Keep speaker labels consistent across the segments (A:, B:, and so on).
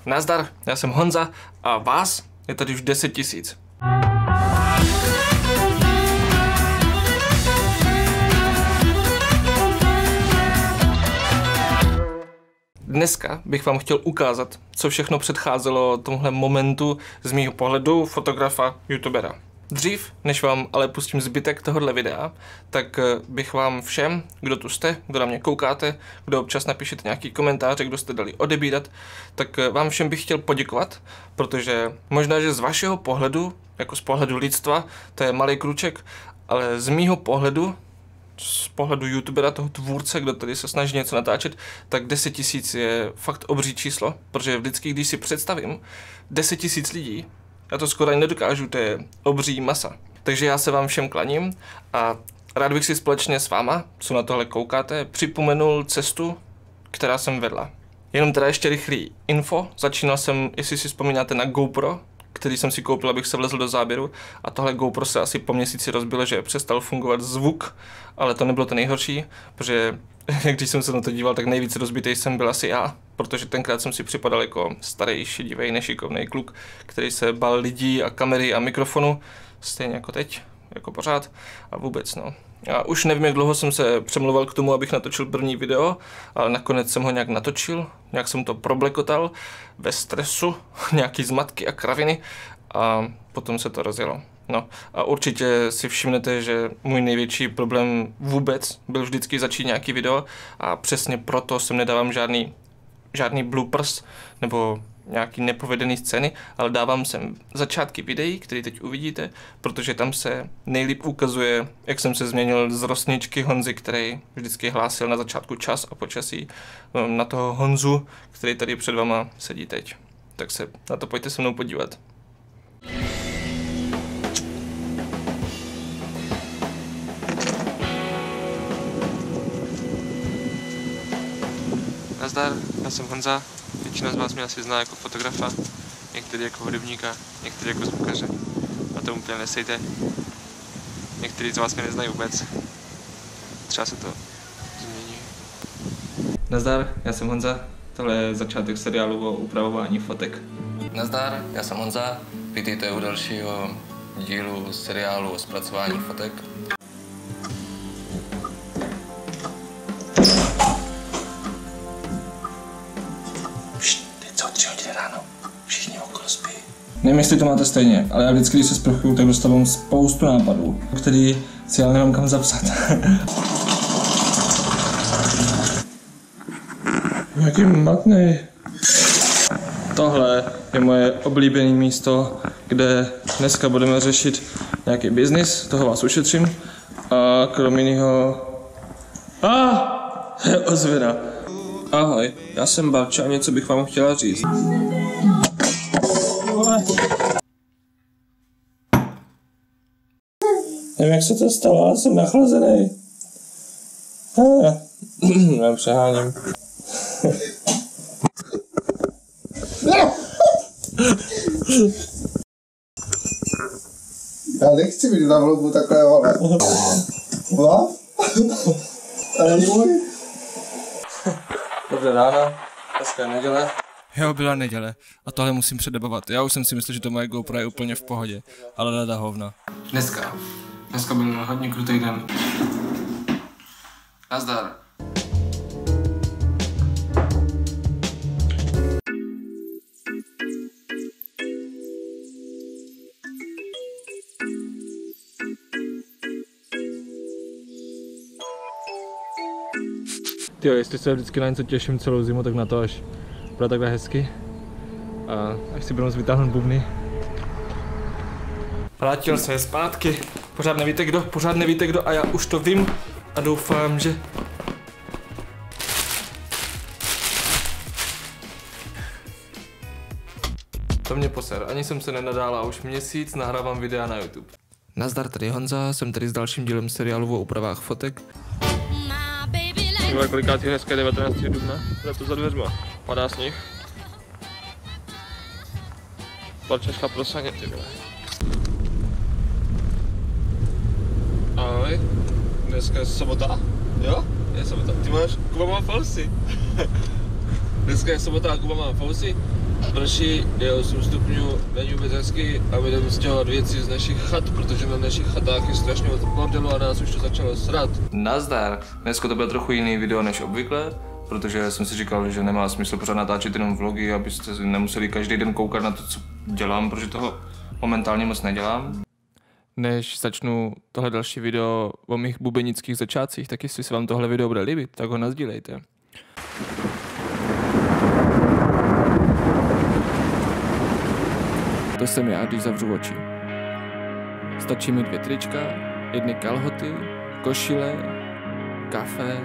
A: Nazdar, já jsem Honza a vás je tady už 10 000. Dneska bych vám chtěl ukázat, co všechno předcházelo tomuhle momentu z mýho pohledu fotografa, youtubera. Dřív, než vám ale pustím zbytek tohohle videa, tak bych vám všem, kdo tu jste, kdo na mě koukáte, kdo občas napíšete nějaký komentáře, kdo jste dali odebírat, tak vám všem bych chtěl poděkovat, protože možná, že z vašeho pohledu, jako z pohledu lidstva, to je malý kruček, ale z mýho pohledu, z pohledu youtubera, toho tvůrce, kdo tady se snaží něco natáčet, tak 10 000 je fakt obří číslo, protože vždycky, když si představím 10 000 lidí, já to skoro ani nedokážu, to je obří masa. Takže já se vám všem klaním a rád bych si společně s váma, co na tohle koukáte, připomenul cestu, která jsem vedla. Jenom teda ještě rychlý info, začínal jsem, jestli si vzpomínáte, na GoPro, který jsem si koupil, abych se vlezl do záběru, a tohle GoPro se asi po měsíci rozbilo, že přestal fungovat zvuk, ale to nebylo to nejhorší, protože když jsem se na to díval, tak nejvíc rozbitej jsem byl asi já, protože tenkrát jsem si připadal jako starý, šedivej, nešikovný kluk, který se bál lidí a kamery a mikrofonu, stejně jako teď, jako pořád a vůbec, no. A už nevím, jak dlouho jsem se přemlouval k tomu, abych natočil první video, ale nakonec jsem ho nějak natočil, nějak jsem to problekotal ve stresu, nějaký zmatky a kraviny a potom se to rozjelo. No a určitě si všimnete, že můj největší problém vůbec byl vždycky začít nějaký video a přesně proto jsem nedávám žádný bloopers nebo nějaký nepovedený scény, ale dávám sem začátky videí, které teď uvidíte, protože tam se nejlíp ukazuje, jak jsem se změnil z rosničky Honzy, který vždycky hlásil na začátku čas a počasí, na toho Honzu, který tady před váma sedí teď. Tak se na to pojďte se mnou podívat. Nazdar, já jsem Honza, většina z vás mě asi zná jako fotografa, některý jako hudebníka, některý jako zvukaře. A to úplně nesejte. Některý z vás mě neznají vůbec. Třeba se to změní. Nazdar, já jsem Honza, tohle je začátek seriálu o upravování fotek. Nazdar, já jsem Honza, vítejte u dalšího dílu seriálu o zpracování fotek. Všichni okolo spí. Nevím, jestli to máte stejně, ale já vždycky, když se sprchuju, tak dostávám spoustu nápadů, který si ale nemám kam zapsat. Jaký matnej. Tohle je moje oblíbené místo, kde dneska budeme řešit nějaký biznis, toho vás ušetřím. A kromě jiného... je ozvěna. Ahoj, já jsem Barča a něco bych vám chtěla říct. Nevím, jak se to stalo, ale jsem nachlazený. Já přeháním.
B: Já nechci být na vlogu takové vole. Vlav? Ale můj.
A: Dobré ráno, dneska je neděle. Jo, byla neděle a tohle musím předebovat. Já už jsem si myslel, že to moje GoPro je úplně v pohodě, ale leda hovna. Dneska byl hodně krutý den. Nazdar. Tyjo, jestli se vždycky na něco těším celou zimu, tak na to, až bude takhle hezky a až si budeme vytáhnout bubny. Vrátil se zpátky, pořád nevíte kdo a já už to vím a doufám, že... To mě poser, ani jsem se nenadál a už měsíc nahrávám videa na YouTube. Nazdar, tady Honza, jsem tady s dalším dílem seriálu o úpravách fotek. Kolikátý hezké 19. dubna, je to za dveřma, padá sněh. Barčeška pro saně, ty vole. Ahoj, dneska je sobota, jo? Je sobota, ty máš, Kuba má fousy. Dneska je sobota a Kuba má fousy
C: Prší je 8 stupňů, není vůbec hezky a my jdeme stěhovat věci z našich chat, protože na našich chatách je strašně moc bordelu a nás už to začalo srat.
A: Nazdar! Dneska to bude trochu jiný video než obvykle, protože jsem si říkal, že nemá smysl pořád natáčet jenom vlogy, abyste nemuseli každý den koukat na to, co dělám, protože toho momentálně moc nedělám. Než začnu tohle další video o mých bubenických začátcích, tak jestli se vám tohle video bude líbit, tak ho nasdílejte. To jsem já, když zavřu oči. Stačí mi 2 trička, 1 kalhoty, košile, kafe.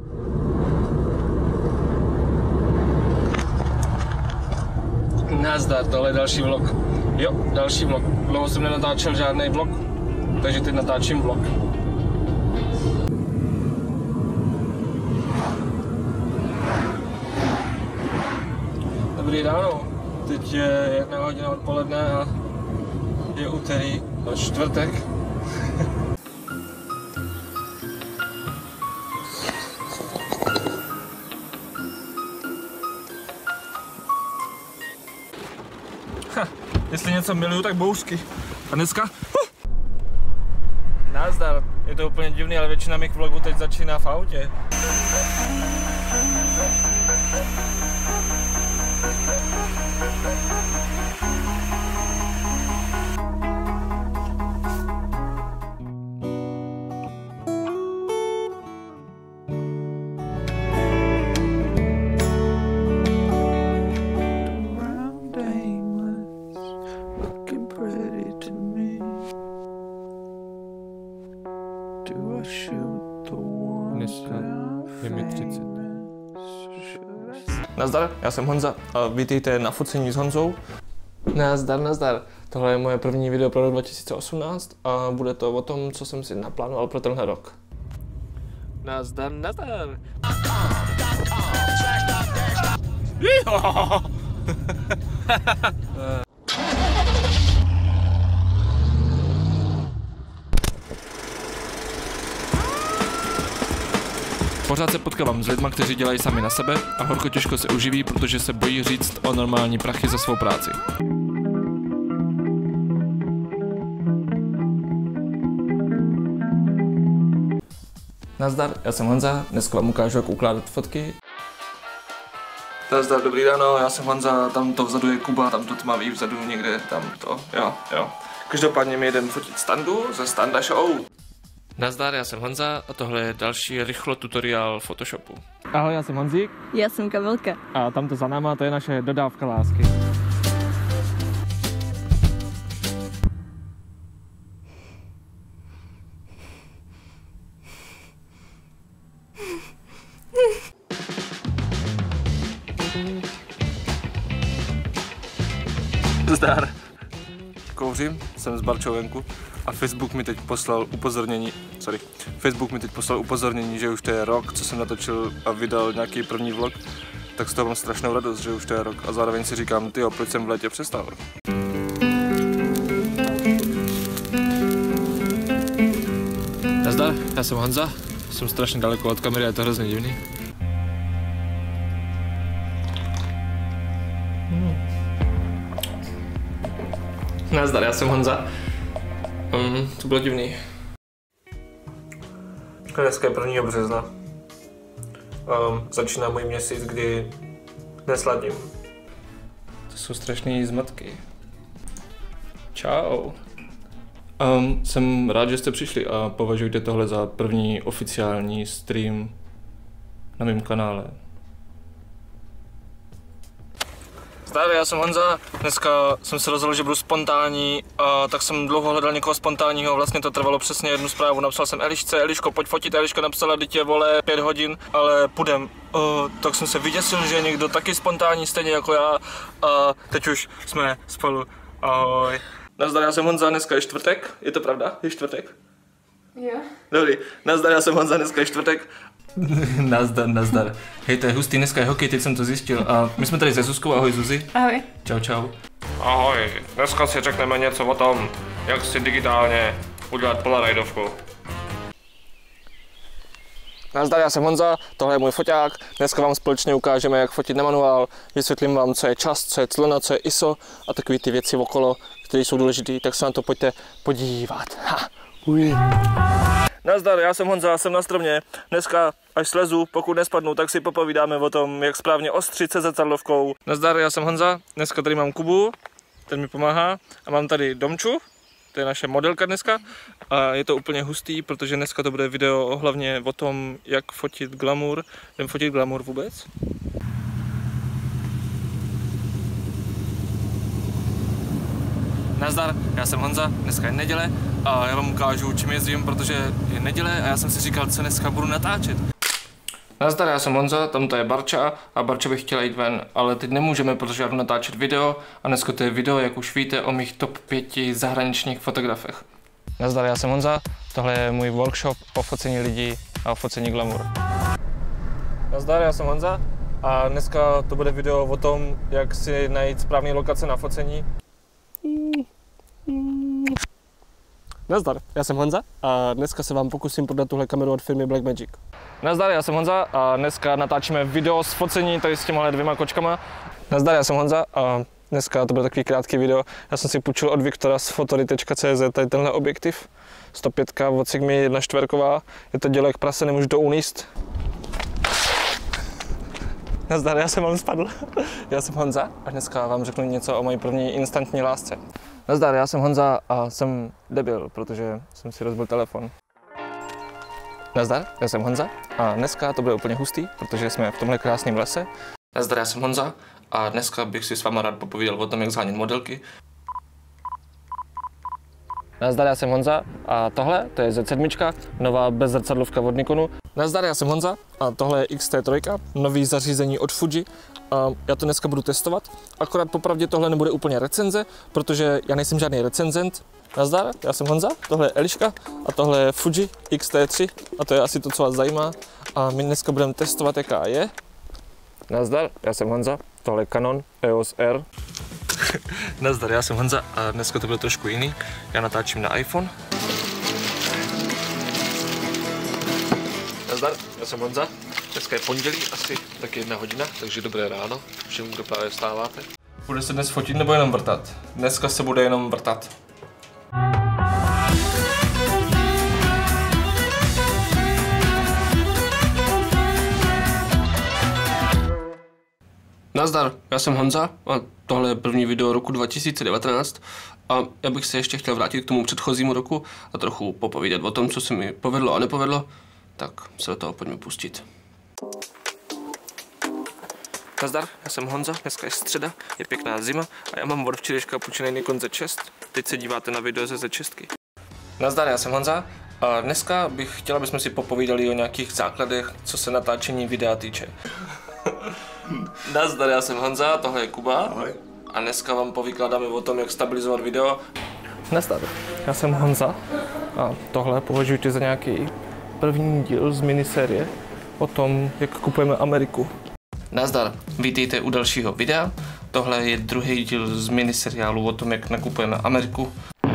A: Nazdar, tohle je další vlog. Jo, další vlog. Dlouho jsem nenatáčel žádný vlog, takže teď natáčím vlog. Dobrý ráno. Teď je 1 hodina odpoledne a je úterý a čtvrtek. Jestli něco miluju, tak bouřky. A dneska? Nazdar, je to úplně divný, ale většina mých vlogů teď začíná v autě. Dneska je mi 30. Nazdar, já jsem Honza a vítejte na Focení s Honzou. Nazdar, nazdar. Tohle je moje první video pro rok 2018 a bude to o tom, co jsem si naplánoval pro tenhle rok. Nazdar, nazdar. Pořád se potkávám s lidma, kteří dělají sami na sebe a horko těžko se uživí, protože se bojí říct o normální prachy za svou práci. Nazdar, já jsem Honza, dneska vám ukážu, jak ukládat fotky. Nazdar, dobrý ráno, já jsem Honza, tam to vzadu je Kuba, tam to tmavý vzadu někde, tam to, jo. Každopádně mi jdem fotit standu ze Standa Show. Nazdar, já jsem Honza a tohle je další rychlo tutoriál Photoshopu. Ahoj, já jsem Honzík.
D: Já jsem Kabelka.
A: A tamto za náma, to je naše dodávka lásky. Zdar. Kouřím, jsem z Barčou venku a Facebook mi teď poslal upozornění, že už to je rok, co jsem natočil a vydal nějaký první vlog, tak z toho mám strašnou radost, že už to je rok a zároveň si říkám, tyjo, proč jsem v létě přestal. Nazdar, já jsem Honza, jsem strašně daleko od kamery a je to hrozně divný. Nazdar, já jsem Honza. To bylo divný. Dneska je 1. března. Začíná můj měsíc, kdy nesladím. To jsou strašné zmatky. Čau. Jsem rád, že jste přišli a považujte tohle za první oficiální stream na mém kanále. Zdar, já jsem Honza, dneska jsem se rozhodl, že budu spontánní, a tak jsem dlouho hledal někoho spontánního, vlastně to trvalo přesně 1 zprávu, napsal jsem Eliško, pojď fotit, Eliška napsala, dítě vole 5 hodin, ale půjdem. Tak jsem se vyděsil, že je někdo taky spontánní, stejně jako já, a teď už jsme spolu, ahoj. Nazdar, já jsem Honza, dneska je čtvrtek, je to pravda? Je čtvrtek?
D: Jo.
A: Dobrý, nazdar, já jsem Honza, dneska je čtvrtek. Nazdar. Hej, to je hustý, dneska je hokej, teď jsem to zjistil. A my jsme tady se Zuzkou, ahoj Zuzi.
D: Ahoj.
A: Čau. Ahoj, dneska si řekneme něco o tom, jak si digitálně udělat polaroidovku. Nazdar, já jsem Honza, tohle je můj foťák. Dneska vám společně ukážeme, jak fotit na manuál. Vysvětlím vám, co je čas, co je clona, co je ISO a takové ty věci okolo, které jsou důležité, tak se na to pojďte podívat. Ha. Nazdar, já jsem Honza, jsem na stromě. Dneska, až slezu, pokud nespadnu, tak si popovídáme o tom, jak správně ostřit se zrcadlovkou. Nazdar, já jsem Honza, dneska tady mám Kubu, ten mi pomáhá, a mám tady Domču, to je naše modelka dneska. A je to úplně hustý, protože dneska to bude video hlavně o tom, jak fotit glamour. Jdem fotit glamour vůbec? Nazdar, já jsem Honza, dneska je neděle a já vám ukážu, čím jezdím, protože je neděle a já jsem si říkal, co dneska budu natáčet. Nazdar, já jsem Honza, tamto je Barča a Barča bych chtěla jít ven, ale teď nemůžeme, protože já jdu natáčet video a dneska to je video, jak už víte, o mých top 5 zahraničních fotografech. Nazdar, já jsem Honza, tohle je můj workshop o focení lidí a o focení glamour. Nazdar, já jsem Honza a dneska to bude video o tom, jak si najít správné lokace na focení.
E: Nazdar, já jsem Honza a dneska se vám pokusím prodat tuhle kameru od firmy Blackmagic.
A: Nazdar, já jsem Honza a dneska natáčíme video z focení tady s těmahle dvěma kočkama. Nazdar, já jsem Honza a dneska to bude takový krátký video. Já jsem si půjčil od Viktora z fotory.cz tady tenhle objektiv. 105 od Sigmy 1/4. Je to dělo jak prase, nemůžu to uníst. Nazdar, já jsem vám spadl. Já jsem Honza a dneska vám řeknu něco o mojí první instantní lásce. Nazdar, já jsem Honza a jsem debil, protože jsem si rozbil telefon. Nazdar, já jsem Honza a dneska to bude úplně hustý, protože jsme v tomhle krásném lese. Nazdar, já jsem Honza a dneska bych si s váma rád popovídal o tom, jak zhánět modelky. Nazdar, já jsem Honza a tohle, to je Z7, nová bezzrcadlovka od Nikonu. Nazdar, já jsem Honza a tohle je X-T3, nový zařízení od Fuji. A já to dneska budu testovat, akorát popravdě tohle nebude úplně recenze, protože já nejsem žádný recenzent. Nazdar, já jsem Honza, tohle je Eliška a tohle je Fuji X-T3 a to je asi to, co vás zajímá. A my dneska budeme testovat, jaká je. Nazdar, já jsem Honza, tohle je Canon EOS R. Nazdar, já jsem Honza a dneska to bude trošku jiný. Já natáčím na iPhone. Nazdar, já jsem Honza. Dneska je pondělí, asi tak 1 hodina, takže dobré ráno všem, kdo právě vstáváte. Bude se dnes fotit nebo jenom vrtat? Dneska se bude jenom vrtat. Nazdar, já jsem Honza a tohle je první video roku 2019 a já bych se ještě chtěl vrátit k tomu předchozímu roku a trochu popovídat o tom, co se mi povedlo a nepovedlo, tak se do toho pojďme pustit. Nazdar, já jsem Honza, dneska je středa, je pěkná zima a já mám od včerejška půjčený Nikon Z6. Teď se díváte na video ze Z6. Nazdar, já jsem Honza a dneska bych chtěla, abychom si popovídali o nějakých základech, co se natáčení videa týče. Nazdar, já jsem Honza, tohle je Kuba. Ahoj. A dneska vám povykládáme o tom, jak stabilizovat video. Nazdar, já jsem Honza a tohle považujte za nějaký první díl z minisérie o tom, jak kupujeme Ameriku. Nazdar, vítejte u dalšího videa. Tohle je druhý díl z miniseriálu o tom, jak nakupujeme Ameriku.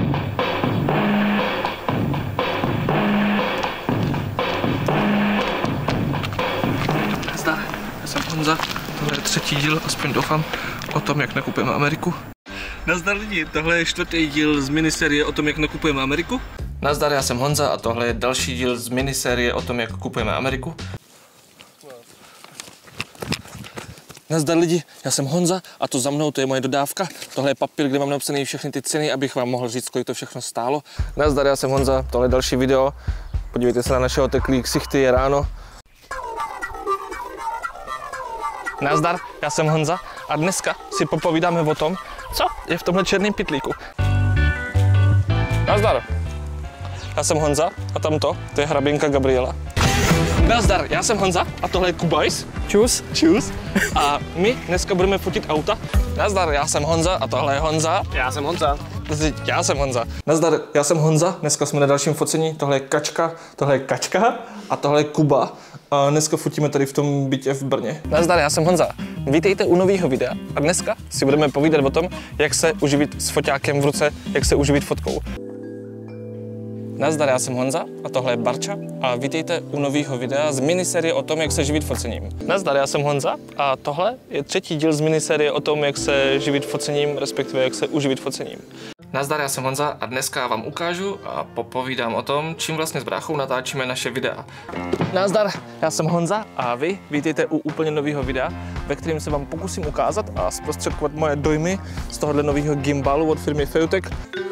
A: Nazdar, já jsem Honza. Tohle je 3. díl, aspoň doufám, o tom, jak nakupujeme Ameriku. Nazdar lidi, tohle je 4. díl z minisérie o tom, jak nakupujeme Ameriku. Nazdar, já jsem Honza a tohle je další díl z minisérie o tom, jak kupujeme Ameriku. Nazdar lidi, já jsem Honza a to za mnou, to je moje dodávka. Tohle je papír, kde mám napsané všechny ty ceny, abych vám mohl říct, kolik to všechno stálo. Nazdar, já jsem Honza, tohle je další video. Podívejte se na našeho teklý ksichty, je ráno. Nazdar, já jsem Honza a dneska si popovídáme o tom, co je v tomhle černém pytlíku. Nazdar, já jsem Honza a tamto, to je hraběnka Gabriela. Nazdar, já jsem Honza a tohle je Kubajs. Čus. Čus. A my dneska budeme fotit auta. Nazdar, já jsem Honza a tohle je Honza.
E: Já jsem Honza.
A: Já jsem Honza. Nazdar, já jsem Honza, dneska jsme na dalším focení. Tohle je Kačka a tohle je Kuba. A dneska fotíme tady v tom bytě v Brně. Nazdar, já jsem Honza. Vítejte u nového videa a dneska si budeme povídat o tom, jak se uživit s foťákem v ruce, jak se uživit fotkou. Nazdar, já jsem Honza a tohle je Barča a vítejte u nového videa z miniserie o tom, jak se živit focením. Nazdar, já jsem Honza a tohle je třetí díl z miniserie o tom, jak se živit focením, respektive jak se uživit focením. Nazdar, já jsem Honza a dneska vám ukážu a popovídám o tom, čím vlastně s bráchou natáčíme naše videa. Nazdar, já jsem Honza a vy vítejte u úplně nového videa, ve kterém se vám pokusím ukázat a zprostředkovat moje dojmy z tohohle nového gimbalu od firmy Feutech.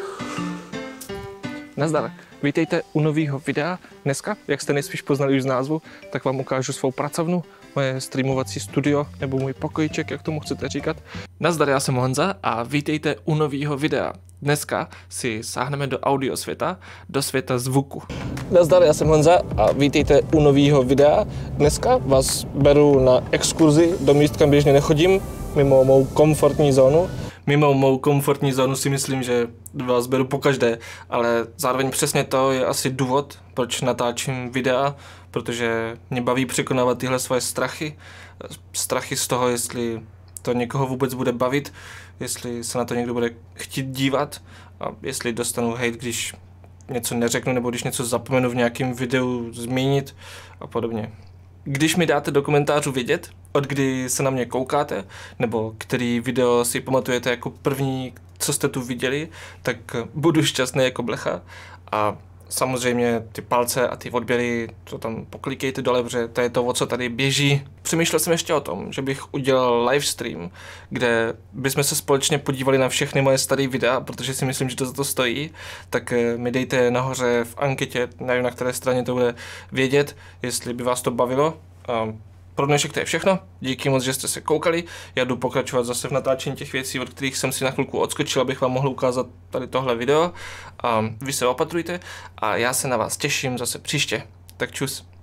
A: Nazdar, vítejte u nového videa. Dneska, jak jste nejspíš poznali už z názvu, tak vám ukážu svou pracovnu, moje streamovací studio nebo můj pokojíček, jak tomu chcete říkat. Nazdar, já jsem Honza a vítejte u nového videa. Dneska si sáhneme do audio světa, do světa zvuku. Nazdar, já jsem Honza a vítejte u nového videa. Dneska vás beru na exkurzi do míst, kam běžně nechodím, mimo mou komfortní zónu. Mimo mou komfortní zónu si myslím, že vás beru pokaždé, ale zároveň přesně to je asi důvod, proč natáčím videa, protože mě baví překonávat tyhle svoje strachy. Strachy z toho, jestli to někoho vůbec bude bavit, jestli se na to někdo bude chtít dívat a jestli dostanu hate, když něco neřeknu nebo když něco zapomenu v nějakém videu zmínit a podobně. Když mi dáte do komentářů vědět, od kdy se na mě koukáte, nebo který video si pamatujete jako první, co jste tu viděli, tak budu šťastný jako blecha. A samozřejmě ty palce a ty odběry, to tam poklikejte dole, protože to je to, o co tady běží. Přemýšlel jsem ještě o tom, že bych udělal livestream, kde bychom se společně podívali na všechny moje staré videa, protože si myslím, že to za to stojí. Tak mi dejte nahoře v anketě, nevím, na které straně to bude vědět, jestli by vás to bavilo. Pro dnešek to je všechno. Díky moc, že jste se koukali. Já jdu pokračovat zase v natáčení těch věcí, od kterých jsem si na chvilku odskočil, abych vám mohl ukázat tady tohle video. Vy se opatrujte a já se na vás těším zase příště. Tak čus.